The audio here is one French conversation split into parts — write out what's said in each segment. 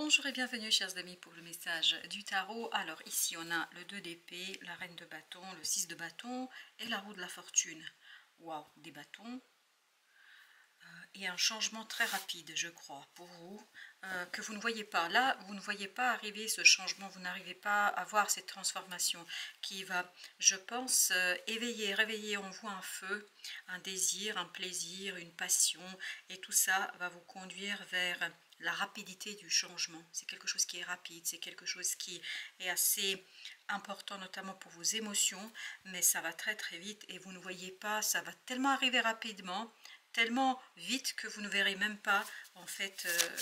Bonjour et bienvenue chers amis pour le message du tarot. Alors ici on a le 2 d'épée, la reine de bâton, le 6 de bâton et la roue de la fortune. Waouh, des bâtons. Et un changement très rapide je crois pour vous, que vous ne voyez pas. Là vous ne voyez pas arriver ce changement, vous n'arrivez pas à voir cette transformation qui va, je pense, réveiller en vous un feu, un désir, un plaisir, une passion, et tout ça va vous conduire vers la rapidité du changement. C'est quelque chose qui est rapide, c'est quelque chose qui est assez important notamment pour vos émotions, mais ça va très très vite et vous ne voyez pas, ça va tellement arriver rapidement, tellement vite que vous ne verrez même pas en fait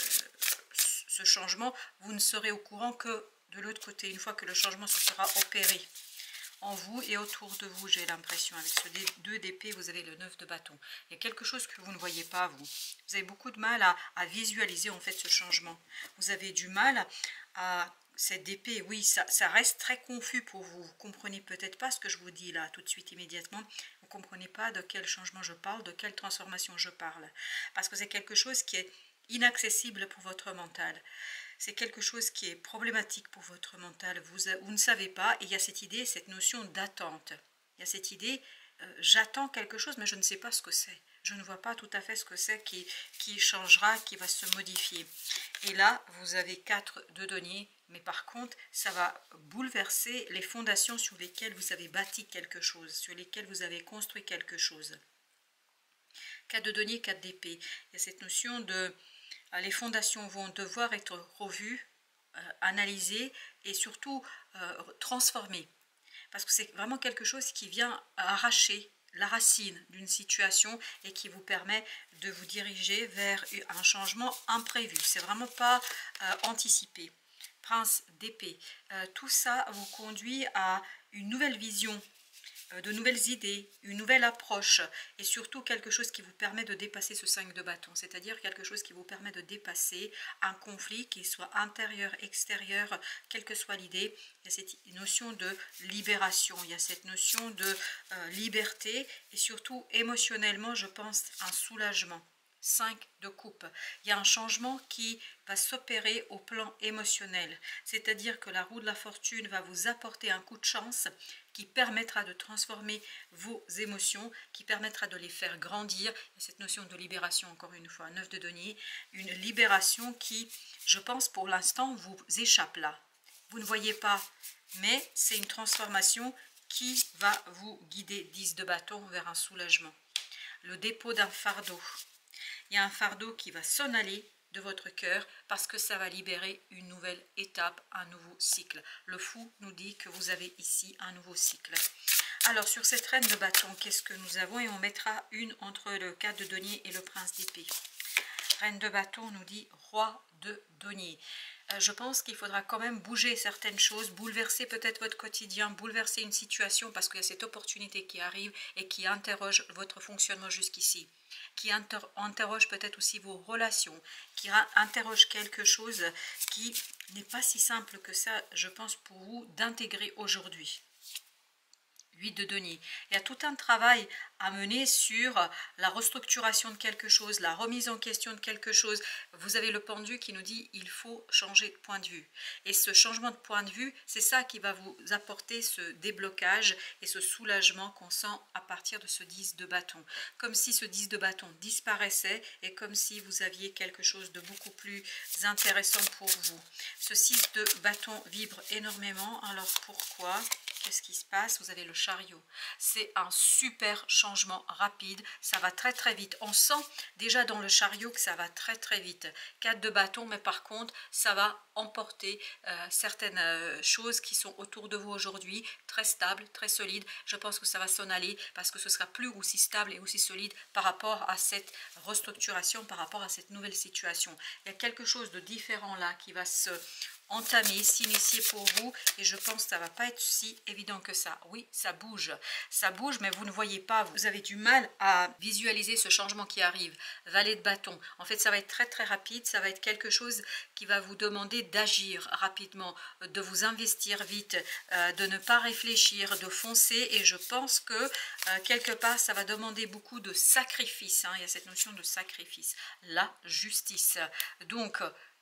ce changement. Vous ne serez au courant que de l'autre côté, une fois que le changement se sera opéré en vous et autour de vous. J'ai l'impression avec ce 2 d'épée, vous avez le 9 de bâton. Il y a quelque chose que vous ne voyez pas, vous avez beaucoup de mal à visualiser en fait ce changement. Vous avez du mal à cette épée, oui, ça reste très confus pour vous. Vous ne comprenez peut-être pas ce que je vous dis là tout de suite immédiatement. Vous ne comprenez pas de quel changement je parle, de quelle transformation je parle, parce que c'est quelque chose qui est inaccessible pour votre mental. C'est quelque chose qui est problématique pour votre mental. Vous ne savez pas, et il y a cette idée, cette notion d'attente. Il y a cette idée, j'attends quelque chose, mais je ne sais pas ce que c'est. Je ne vois pas tout à fait ce que c'est qui changera, qui va se modifier. Et là, vous avez 4 de denier, mais par contre, ça va bouleverser les fondations sur lesquelles vous avez bâti quelque chose, sur lesquelles vous avez construit quelque chose. 4 de denier, 4 d'épée. Il y a cette notion de... Les fondations vont devoir être revues, analysées et surtout transformées. Parce que c'est vraiment quelque chose qui vient arracher la racine d'une situation et qui vous permet de vous diriger vers un changement imprévu. C'est vraiment pas anticipé. Prince d'épée. Tout ça vous conduit à une nouvelle vision, de nouvelles idées, une nouvelle approche et surtout quelque chose qui vous permet de dépasser ce 5 de bâton, c'est-à-dire quelque chose qui vous permet de dépasser un conflit, qu'il soit intérieur, extérieur, quelle que soit l'idée. Il y a cette notion de libération, il y a cette notion de liberté et surtout émotionnellement, je pense, un soulagement. 5 de coupe. Il y a un changement qui va s'opérer au plan émotionnel, c'est-à-dire que la roue de la fortune va vous apporter un coup de chance qui permettra de transformer vos émotions, qui permettra de les faire grandir. Et cette notion de libération, encore une fois, 9 de denier, une libération qui, je pense, pour l'instant, vous échappe là. Vous ne voyez pas, mais c'est une transformation qui va vous guider, 10 de bâton, vers un soulagement. Le dépôt d'un fardeau. Il y a un fardeau qui va s'en aller de votre cœur parce que ça va libérer une nouvelle étape, un nouveau cycle. Le fou nous dit que vous avez ici un nouveau cycle. Alors sur cette reine de bâton, qu'est-ce que nous avons? Et on mettra une entre le 4 de denier et le prince d'épée. Reine de bâton nous dit roi de denier. Je pense qu'il faudra quand même bouger certaines choses, bouleverser peut-être votre quotidien, bouleverser une situation parce qu'il y a cette opportunité qui arrive et qui interroge votre fonctionnement jusqu'ici, qui interroge peut-être aussi vos relations, qui interroge quelque chose qui n'est pas si simple que ça, je pense, pour vous d'intégrer aujourd'hui. 8 de denier. Il y a tout un travail à mener sur la restructuration de quelque chose, la remise en question de quelque chose. Vous avez le pendu qui nous dit il faut changer de point de vue. Et ce changement de point de vue, c'est ça qui va vous apporter ce déblocage et ce soulagement qu'on sent à partir de ce 10 de bâton. Comme si ce 10 de bâton disparaissait et comme si vous aviez quelque chose de beaucoup plus intéressant pour vous. Ce 6 de bâton vibre énormément. Alors pourquoi ? Qu'est-ce qui se passe? Vous avez le chariot. C'est un super changement rapide. Ça va très très vite. On sent déjà dans le chariot que ça va très très vite. 4 de bâton, mais par contre, ça va emporter certaines choses qui sont autour de vous aujourd'hui, très stables, très solides. Je pense que ça va s'en aller parce que ce sera plus aussi stable et aussi solide par rapport à cette restructuration, par rapport à cette nouvelle situation. Il y a quelque chose de différent là qui va se entamer, s'initier pour vous et je pense que ça va pas être si évident que ça. Oui, ça bouge, mais vous ne voyez pas, vous avez du mal à visualiser ce changement qui arrive. Valet de bâton, en fait ça va être très très rapide, ça va être quelque chose qui va vous demander d'agir rapidement, de vous investir vite, de ne pas réfléchir, de foncer et je pense que quelque part ça va demander beaucoup de sacrifice, hein. Il y a cette notion de sacrifice, la justice, donc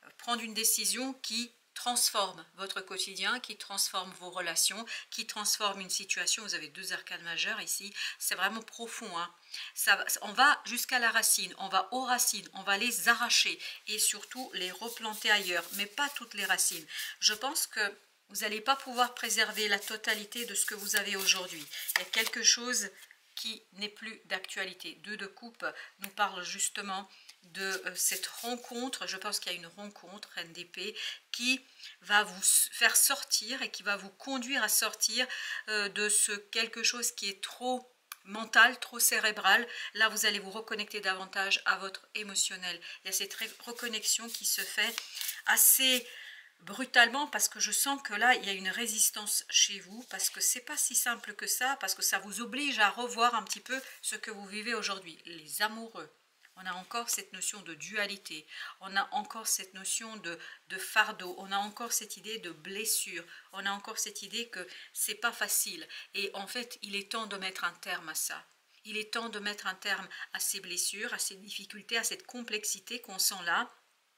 prendre une décision qui transforme votre quotidien, qui transforme vos relations, qui transforme une situation. Vous avez 2 arcanes majeures ici, c'est vraiment profond, hein. On va jusqu'à la racine, on va aux racines, on va les arracher et surtout les replanter ailleurs, mais pas toutes les racines. Je pense que vous n'allez pas pouvoir préserver la totalité de ce que vous avez aujourd'hui. Il y a quelque chose qui n'est plus d'actualité. 2 de coupe nous parle justement de cette rencontre. Je pense qu'il y a une rencontre, reine d'épée, qui va vous faire sortir et qui va vous conduire à sortir de ce quelque chose qui est trop mental, trop cérébral. Là, vous allez vous reconnecter davantage à votre émotionnel. Il y a cette reconnexion qui se fait assez brutalement, parce que je sens que là il y a une résistance chez vous, parce que c'est pas si simple que ça, parce que ça vous oblige à revoir un petit peu ce que vous vivez aujourd'hui. Les amoureux, on a encore cette notion de dualité, on a encore cette notion de fardeau, on a encore cette idée de blessure, on a encore cette idée que c'est pas facile, et en fait il est temps de mettre un terme à ça. Il est temps de mettre un terme à ces blessures, à ces difficultés, à cette complexité qu'on sent là.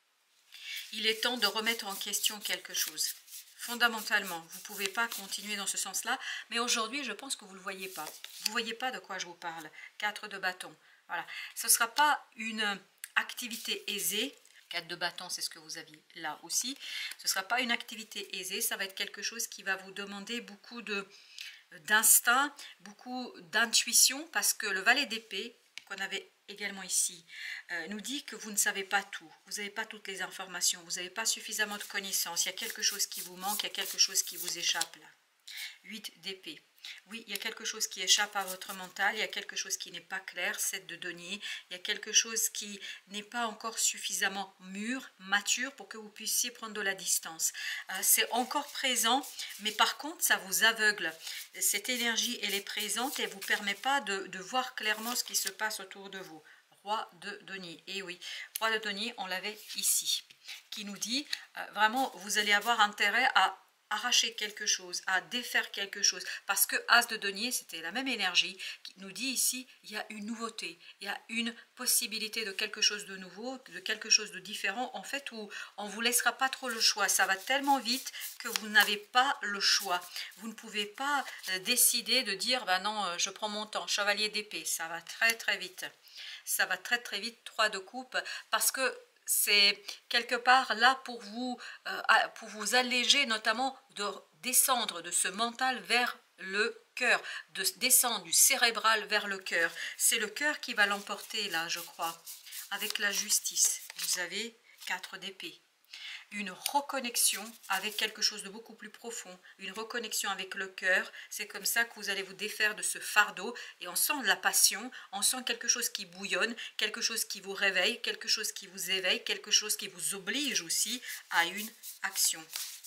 Il est temps de remettre en question quelque chose. Fondamentalement, vous ne pouvez pas continuer dans ce sens-là, mais aujourd'hui, je pense que vous ne le voyez pas. Vous ne voyez pas de quoi je vous parle. 4 de bâton. Voilà. Ce ne sera pas une activité aisée. 4 de bâton, c'est ce que vous aviez là aussi. Ce ne sera pas une activité aisée, ça va être quelque chose qui va vous demander beaucoup d'instinct, beaucoup d'intuition, parce que le valet d'épée, qu'on avait également ici, nous dit que vous ne savez pas tout, vous n'avez pas toutes les informations, vous n'avez pas suffisamment de connaissances, il y a quelque chose qui vous manque, il y a quelque chose qui vous échappe là. 8 d'épée. Oui, il y a quelque chose qui échappe à votre mental, il y a quelque chose qui n'est pas clair, 7 de denier, il y a quelque chose qui n'est pas encore suffisamment mûr, mature pour que vous puissiez prendre de la distance. C'est encore présent, mais par contre, ça vous aveugle. Cette énergie, elle est présente et elle ne vous permet pas de voir clairement ce qui se passe autour de vous. Roi de denier, et oui, roi de denier, on l'avait ici, qui nous dit, vraiment, vous allez avoir intérêt à arracher quelque chose, à défaire quelque chose, parce que As de denier, c'était la même énergie qui nous dit ici, il y a une nouveauté, il y a une possibilité de quelque chose de nouveau, de quelque chose de différent, en fait, où on vous laissera pas trop le choix. Ça va tellement vite que vous n'avez pas le choix. Vous ne pouvez pas décider de dire, bah non, je prends mon temps, chevalier d'épée, ça va très très vite. Ça va très très vite, 3 de coupe, parce que c'est quelque part là pour vous alléger, notamment de descendre de ce mental vers le cœur, de descendre du cérébral vers le cœur. C'est le cœur qui va l'emporter là, je crois, avec la justice. Vous avez 4 d'épée. Une reconnexion avec quelque chose de beaucoup plus profond, une reconnexion avec le cœur. C'est comme ça que vous allez vous défaire de ce fardeau, et on sent de la passion, on sent quelque chose qui bouillonne, quelque chose qui vous réveille, quelque chose qui vous éveille, quelque chose qui vous oblige aussi à une action.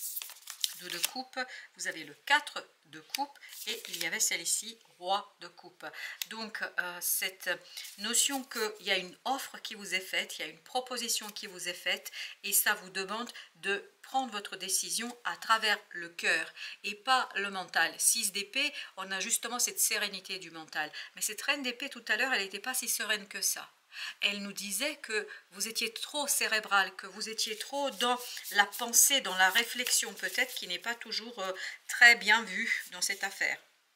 2 de coupe, vous avez le 4 de coupe, et il y avait celle-ci, roi de coupe. Donc cette notion qu'il y a une offre qui vous est faite, il y a une proposition qui vous est faite, et ça vous demande de prendre votre décision à travers le cœur et pas le mental. 6 d'épée, on a justement cette sérénité du mental, mais cette reine d'épée tout à l'heure, elle n'était pas si sereine que ça. Elle nous disait que vous étiez trop cérébral, que vous étiez trop dans la pensée, dans la réflexion peut-être, qui n'est pas toujours très bien vue dans cette affaire.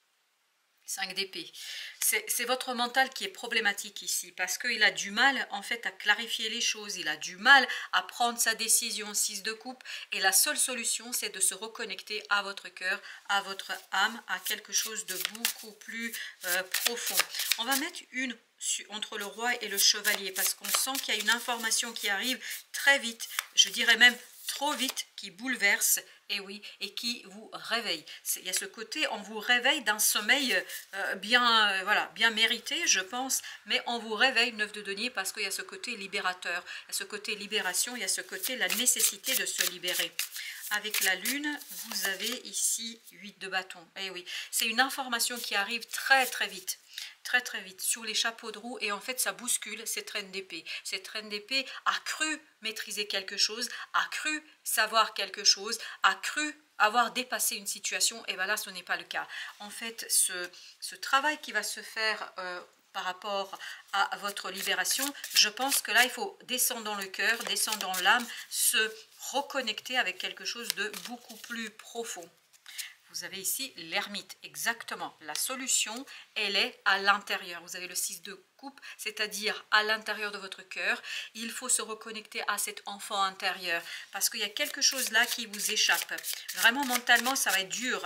5 d'épée. C'est votre mental qui est problématique ici, parce qu'il a du mal en fait à clarifier les choses, il a du mal à prendre sa décision. 6 de coupe, et la seule solution c'est de se reconnecter à votre cœur, à votre âme, à quelque chose de beaucoup plus profond. On va mettre une entre le roi et le chevalier, parce qu'on sent qu'il y a une information qui arrive très vite, je dirais même trop vite, qui bouleverse, et oui, et qui vous réveille. Il y a ce côté, on vous réveille d'un sommeil voilà, bien mérité, je pense, mais on vous réveille, 9 de denier, parce qu'il y a ce côté libérateur, il y a ce côté libération, il y a ce côté la nécessité de se libérer. Avec la lune, vous avez ici 8 de bâton. Eh oui, c'est une information qui arrive très très vite. Très très vite, sur les chapeaux de roue, et en fait ça bouscule cette reine d'épée. Cette reine d'épée a cru maîtriser quelque chose, a cru savoir quelque chose, a cru avoir dépassé une situation, et bien là ce n'est pas le cas. En fait, ce travail qui va se faire par rapport à votre libération, je pense que là, il faut descendre dans le cœur, descendre dans l'âme, se reconnecter avec quelque chose de beaucoup plus profond. Vous avez ici l'ermite, exactement. La solution, elle est à l'intérieur. Vous avez le 6 de coupe, c'est-à-dire à l'intérieur de votre cœur. Il faut se reconnecter à cet enfant intérieur parce qu'il y a quelque chose là qui vous échappe. Vraiment, mentalement, ça va être dur.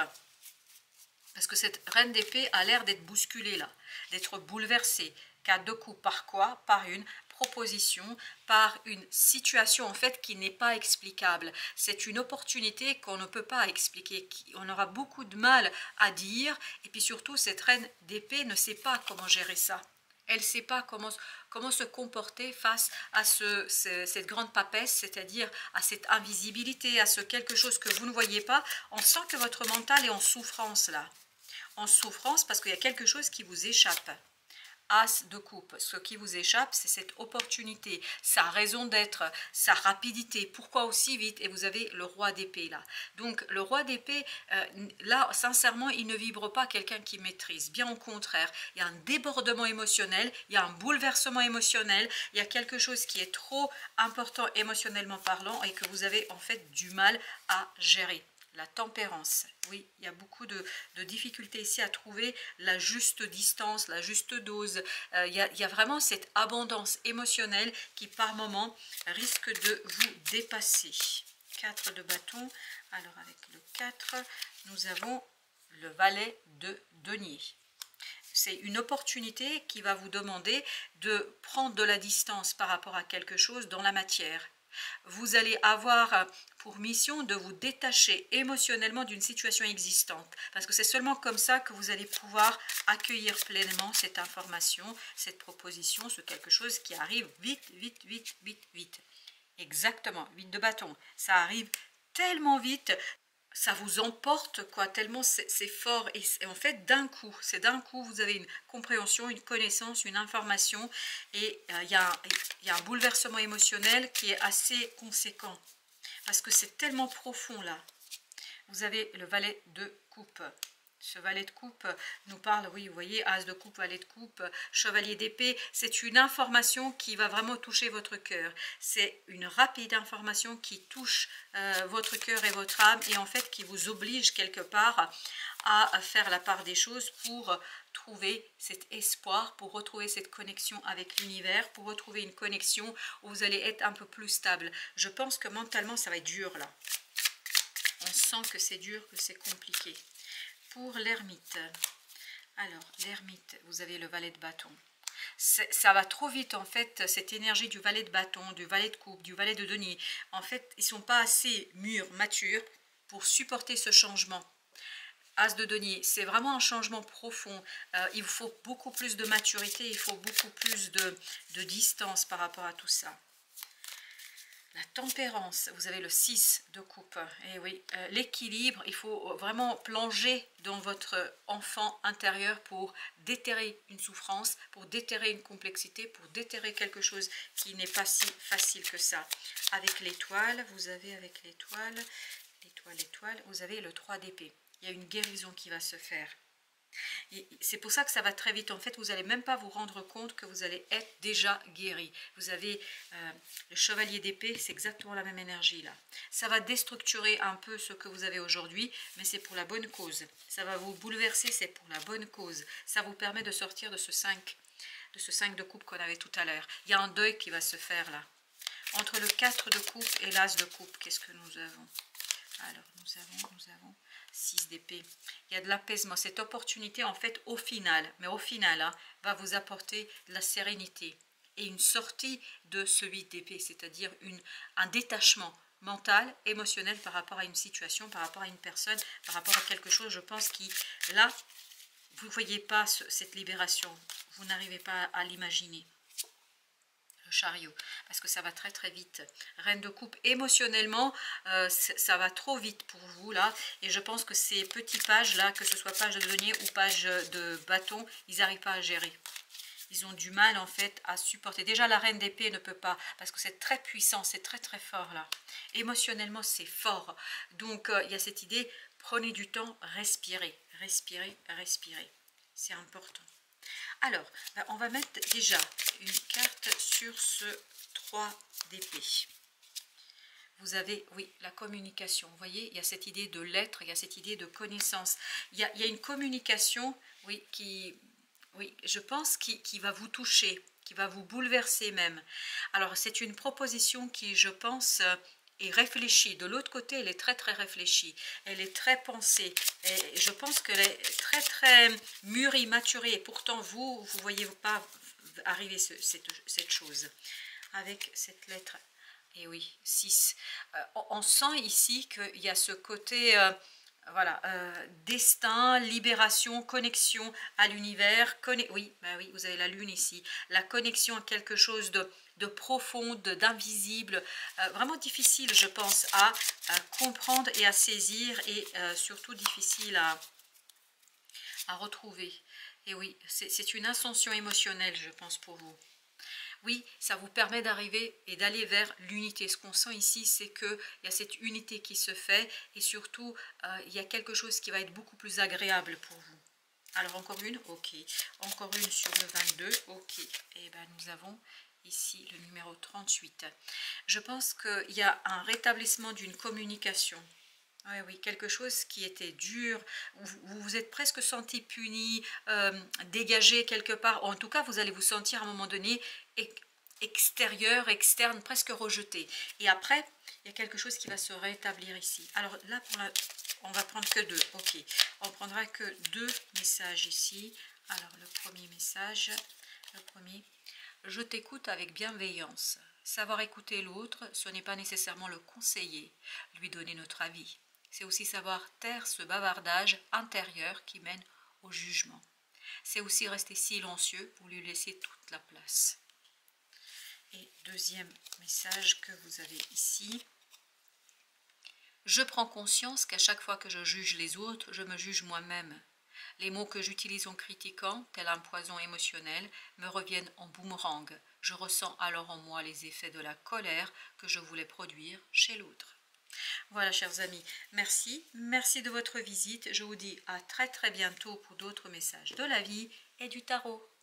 Parce que cette reine d'épée a l'air d'être bousculée là, d'être bouleversée. 4 de coupe par quoi? Par une proposition, par une situation en fait qui n'est pas explicable. C'est une opportunité qu'on ne peut pas expliquer. On aura beaucoup de mal à dire. Et puis surtout, cette reine d'épée ne sait pas comment gérer ça. Elle ne sait pas comment se comporter face à cette grande papesse, c'est-à-dire à cette invisibilité, à ce quelque chose que vous ne voyez pas. On sent que votre mental est en souffrance là. En souffrance parce qu'il y a quelque chose qui vous échappe. As de coupe, ce qui vous échappe, c'est cette opportunité, sa raison d'être, sa rapidité, pourquoi aussi vite, et vous avez le roi d'épée là. Donc le roi d'épée, là, sincèrement, il ne vibre pas quelqu'un qui maîtrise, bien au contraire, il y a un débordement émotionnel, il y a un bouleversement émotionnel, il y a quelque chose qui est trop important émotionnellement parlant et que vous avez en fait du mal à gérer. La tempérance, oui, il y a beaucoup de difficultés ici à trouver la juste distance, la juste dose. Il y a vraiment cette abondance émotionnelle qui par moment risque de vous dépasser. 4 de bâton, alors avec le 4, nous avons le valet de denier. C'est une opportunité qui va vous demander de prendre de la distance par rapport à quelque chose dans la matière. Vous allez avoir pour mission de vous détacher émotionnellement d'une situation existante. Parce que c'est seulement comme ça que vous allez pouvoir accueillir pleinement cette information, cette proposition, ce quelque chose qui arrive vite, vite, vite, vite, vite. Exactement, 8 de bâton. Ça arrive tellement vite, ça vous emporte quoi, tellement c'est fort et en fait d'un coup, vous avez une compréhension, une connaissance, une information et il y a un bouleversement émotionnel qui est assez conséquent parce que c'est tellement profond là. Vous avez le valet de coupe. Ce valet de coupe nous parle, oui, vous voyez, as de coupe, valet de coupe, chevalier d'épée. C'est une information qui va vraiment toucher votre cœur. C'est une rapide information qui touche votre cœur et votre âme et en fait qui vous oblige quelque part à faire la part des choses pour trouver cet espoir, pour retrouver cette connexion avec l'univers, pour retrouver une connexion où vous allez être un peu plus stable. Je pense que mentalement, ça va être dur là. On sent que c'est dur, que c'est compliqué. Pour l'ermite, alors l'ermite, vous avez le valet de bâton. Ça va trop vite en fait, cette énergie du valet de bâton, du valet de coupe, du valet de denier. En fait, ils ne sont pas assez mûrs, matures pour supporter ce changement. As de denier, c'est vraiment un changement profond. Il vous faut beaucoup plus de maturité, il faut beaucoup plus de distance par rapport à tout ça. La tempérance, vous avez le 6 de coupe. Et oui, l'équilibre, il faut vraiment plonger dans votre enfant intérieur pour déterrer une souffrance, pour déterrer une complexité, pour déterrer quelque chose qui n'est pas si facile que ça. Avec l'étoile, vous avez avec l'étoile, vous avez le 3 d'épée. Il y a une guérison qui va se faire. C'est pour ça que ça va très vite. En fait, vous n'allez même pas vous rendre compte que vous allez être déjà guéri. Vous avez le chevalier d'épée, c'est exactement la même énergie là. Ça va déstructurer un peu ce que vous avez aujourd'hui, mais c'est pour la bonne cause. Ça va vous bouleverser, c'est pour la bonne cause. Ça vous permet de sortir de ce 5 de coupe qu'on avait tout à l'heure. Il y a un deuil qui va se faire là. Entre le 4 de coupe et l'as de coupe, qu'est-ce que nous avons? Alors, nous avons 6 d'épée. Il y a de l'apaisement. Cette opportunité, en fait, au final, hein, va vous apporter de la sérénité et une sortie de ce 8 d'épée, c'est-à-dire un détachement mental, émotionnel par rapport à une situation, par rapport à une personne, par rapport à quelque chose, je pense, qui, là, vous ne voyez pas cette libération. Vous n'arrivez pas à l'imaginer. Chariot, parce que ça va très très vite. Reine de coupe, émotionnellement, ça va trop vite pour vous là, et je pense que ces petits pages là, que ce soit page de denier ou page de bâton, ils n'arrivent pas à gérer. Ils ont du mal en fait à supporter. Déjà la reine d'épée ne peut pas, parce que c'est très puissant, c'est très très fort là. Émotionnellement c'est fort. Donc il y a cette idée, prenez du temps, respirez, respirez, respirez. C'est important. Alors, on va mettre déjà une carte sur ce 3 d'épée. Vous avez, oui, la communication. Vous voyez, il y a cette idée de l'être, il y a cette idée de connaissance. Il y a une communication, oui, oui, je pense, qui va vous toucher, qui va vous bouleverser même. Alors, c'est une proposition qui, je pense, est réfléchie. De l'autre côté, elle est très, très réfléchie. Elle est très pensée. Et je pense qu'elle est très, très mûrie, maturée. Et pourtant, vous ne voyez pas arriver cette chose. Avec cette lettre. Et oui, 6. On sent ici qu'il y a ce côté, voilà, destin, libération, connexion à l'univers. Oui, bah oui, vous avez la lune ici. La connexion à quelque chose de profond, d'invisible. Vraiment difficile, je pense, à comprendre et à saisir. Et surtout difficile à retrouver. Et oui, c'est une ascension émotionnelle, je pense, pour vous. Oui, ça vous permet d'arriver et d'aller vers l'unité. Ce qu'on sent ici, c'est qu'il y a cette unité qui se fait et surtout, il y a quelque chose qui va être beaucoup plus agréable pour vous. Alors, encore une, ok. Encore une sur le 22, ok. Et bien, nous avons ici le numéro 38. Je pense qu'il y a un rétablissement d'une communication. Oui, oui, quelque chose qui était dur, vous vous êtes presque senti puni, dégagé quelque part. En tout cas, vous allez vous sentir à un moment donné extérieur, externe, presque rejeté. Et après, il y a quelque chose qui va se rétablir ici. Alors là, on va prendre que 2. Ok, on prendra que 2 messages ici. Alors le premier message, le premier, je t'écoute avec bienveillance. Savoir écouter l'autre, ce n'est pas nécessairement le conseiller, lui donner notre avis. C'est aussi savoir taire ce bavardage intérieur qui mène au jugement. C'est aussi rester silencieux pour lui laisser toute la place. Et deuxième message que vous avez ici. Je prends conscience qu'à chaque fois que je juge les autres, je me juge moi-même. Les mots que j'utilise en critiquant, tel un poison émotionnel, me reviennent en boomerang. Je ressens alors en moi les effets de la colère que je voulais produire chez l'autre. Voilà, chers amis, merci de votre visite. Je vous dis à très très bientôt pour d'autres messages de la vie et du tarot.